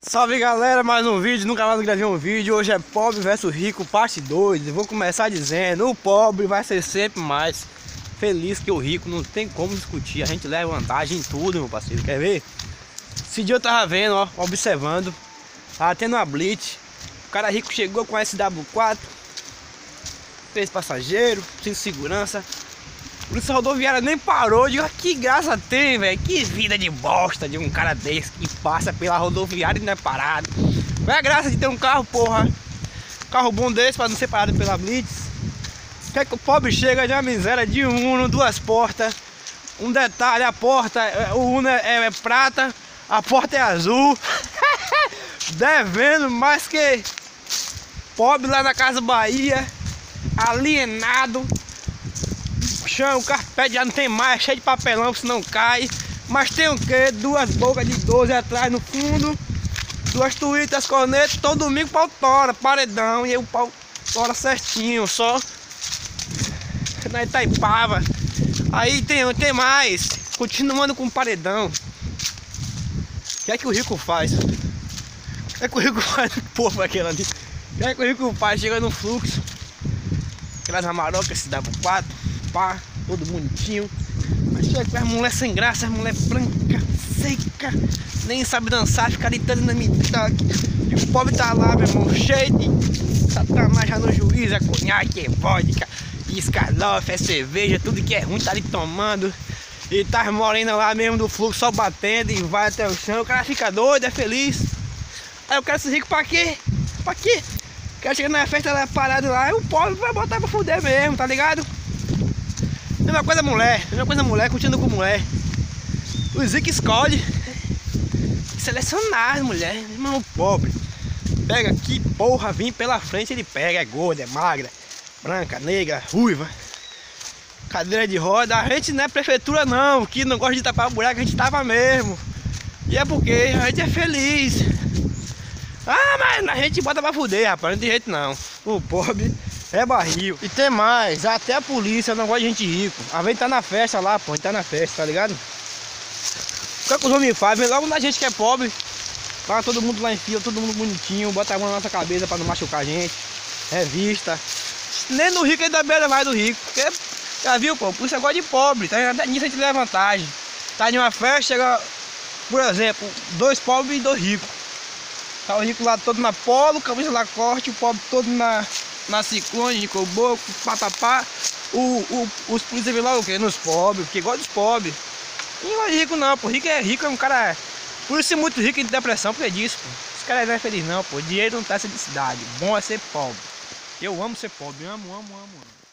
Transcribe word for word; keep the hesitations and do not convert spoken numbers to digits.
Salve galera, mais um vídeo, nunca mais gravei um vídeo. Hoje é pobre versus rico, parte dois. Eu vou começar dizendo, o pobre vai ser sempre mais feliz que o rico. Não tem como discutir, a gente leva vantagem em tudo, meu parceiro. Quer ver? Esse dia eu tava vendo, ó, observando. Tava tendo uma blitz. O cara rico chegou com a S W quatro, fez passageiro, sem segurança. A polícia rodoviária nem parou. Digo, que graça tem, velho. Que vida de bosta de um cara desse que passa pela rodoviária e não é parado. Qual é a graça de ter um carro, porra? Um carro bom desse pra não ser parado pela blitz. Quer que o pobre chega de uma miséria de Uno, duas portas. Um detalhe, a porta, o Uno é, é prata, a porta é azul. Devendo mais que pobre lá na Casa Bahia. Alienado. Chão, o carpete já não tem mais, cheio de papelão, se não cai. Mas tem o que? Duas bocas de doze atrás no fundo, duas tuitas, cornetas, todo domingo pau tora, paredão. E aí o pau tora certinho, só na Itaipava. Aí tem, tem mais, continuando com o paredão. O que é que o rico faz? O que é que o rico faz? Porra, aquela ali. O que é que o rico faz? Chega no fluxo, aquelas amarocas S W quatro, pá, todo bonitinho. Mas chega com as mulheres sem graça, as mulheres branca, seca, nem sabe dançar, fica gritando na minha. E o pobre tá lá, meu irmão, cheio de satanás já no juízo, é conhaque, é vodka, escalofe, é cerveja, tudo que é ruim tá ali tomando. E tá as morenas lá mesmo do fluxo só batendo e vai até o chão. O cara fica doido, é feliz. Aí eu quero ser rico pra quê? Pra quê? Quero chegar na festa lá parado lá, e o pobre vai botar pra fuder mesmo, tá ligado? Mesma coisa mulher, mesma coisa mulher, curtindo com mulher. O Zico escolhe selecionar as mulheres, irmão, pobre. Pega aqui, porra, vim pela frente, ele pega, é gorda, é magra, branca, negra, ruiva, cadeira de roda. A gente não é prefeitura não, que não gosta de tapar buraco, a gente tava mesmo. E é porque a gente é feliz. Ah, mas a gente bota pra fuder, rapaz, não tem jeito não. O pobre é barril. E tem mais, até a polícia não gosta de gente rico. A gente tá na festa lá, pô, a gente tá na festa, tá ligado? O que, é que os homens fazem? Logo na gente que é pobre, vai todo mundo lá em fila, todo mundo bonitinho, bota a mão na nossa cabeça pra não machucar a gente. Revista. Nem no rico ainda beira mais do rico. Porque, já viu, pô, a polícia gosta de pobre, tá? Até nisso a gente leva vantagem. Tá em uma festa, chega, por exemplo, dois pobres e dois ricos. Tá o rico lá todo na polo, camisa lá corte, o pobre todo na, na ciclone, de coboco, papapá. O, o, os polícias vêm lá o quê? Nos pobres, porque gosta dos pobres. E não é rico não, pô. Rico é rico, é um cara. Por isso é muito rico em depressão, porque é disso, pô. Esse cara não é feliz não, pô. Dinheiro não traz felicidade. Bom é ser pobre. Eu amo ser pobre, amo, amo, amo, amo.